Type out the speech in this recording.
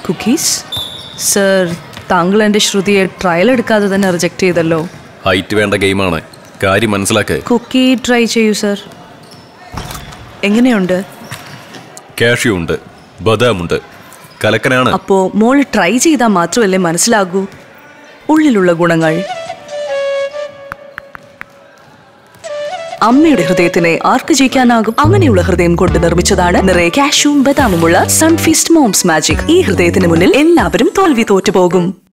Cookies sir, താങ്കൾ എൻ്റെ ശ്രുതിയെ ട്രയൽ എടുക്കാതെ തന്നെ റിജക്റ്റ് ചെയ്തല്ലോ. ഹൈറ്റ് വേണ്ട ഗെയിമാണ്, കാര്യം മനസ്സിലാക്കേ. കുക്കി ട്രൈ ചെയ്യൂ സർ. എങ്ങനെയുണ്ട്? കാഷ്യൂ ഉണ്ട്, ബദാമുണ്ട്, കലക്കനാണ്. അപ്പോ മോള് ട്രൈ ചെയ്താൽ മാത്രമല്ലേ മനസ്സിലാകൂ ഉള്ളിലുള്ള ഗുണങ്ങൾ. അമ്മയുടെ ഹൃദയത്തിനെ ആർക്ക് ജയിക്കാനാകും? അങ്ങനെയുള്ള ഹൃദയം കൊണ്ട് നിർമ്മിച്ചതാണ് നിറയെ കാഷ്യൂം ബദാമുമുള്ള സൺഫീസ്റ്റ് മോംസ് മാജിക്. ഈ ഹൃദയത്തിന് മുന്നിൽ എല്ലാവരും തോൽവി തോറ്റുപോകും.